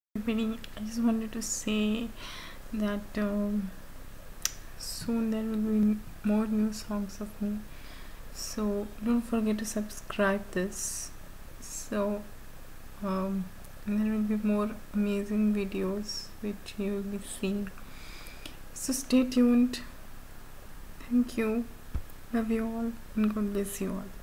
Everybody, I just wanted to say that soon there will be more new songs of me, so don't forget to subscribe this. So there will be more amazing videos which you will be seeing, so stay tuned. Thank you, love you all, and God bless you all.